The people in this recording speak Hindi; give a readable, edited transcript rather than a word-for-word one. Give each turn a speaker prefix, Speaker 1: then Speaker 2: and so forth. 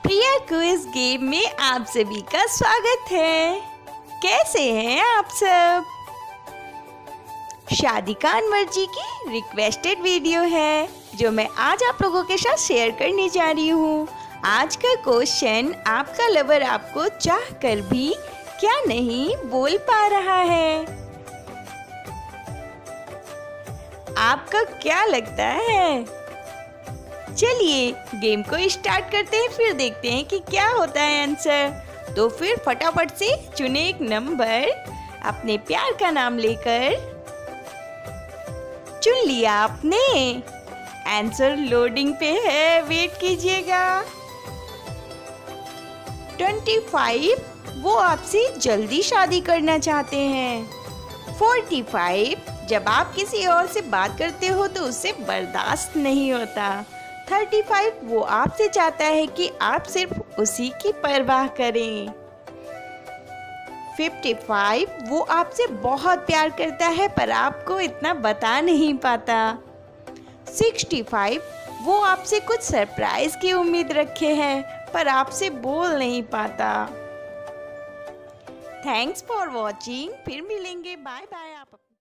Speaker 1: प्रिया क्विज गेम में आप सभी का स्वागत है। कैसे हैं आप सब? शादी खान मर्जी की रिक्वेस्टेड वीडियो है जो मैं आज आप लोगों के साथ शेयर करने जा रही हूँ। आज का क्वेश्चन, आपका लवर आपको चाह कर भी क्या नहीं बोल पा रहा है? आपका क्या लगता है? चलिए गेम को स्टार्ट करते हैं, फिर देखते हैं कि क्या होता है आंसर। तो फिर फटाफट से चुने एक नंबर, अपने प्यार का नाम लेकर। चुन लिया आपने? आंसर लोडिंग पे है, वेट कीजिएगा। 25, वो आपसे जल्दी शादी करना चाहते हैं। 45, जब आप किसी और से बात करते हो तो उससे बर्दाश्त नहीं होता। 35, वो आपसे चाहता है कि आप सिर्फ उसी की परवाह करें। 55, वो आपसे बहुत प्यार करता है पर आपको इतना बता नहीं पाता। 65, वो आपसे कुछ सरप्राइज की उम्मीद रखे हैं पर आपसे बोल नहीं पाता। थैंक्स फॉर वॉचिंग, फिर मिलेंगे, बाय बाय।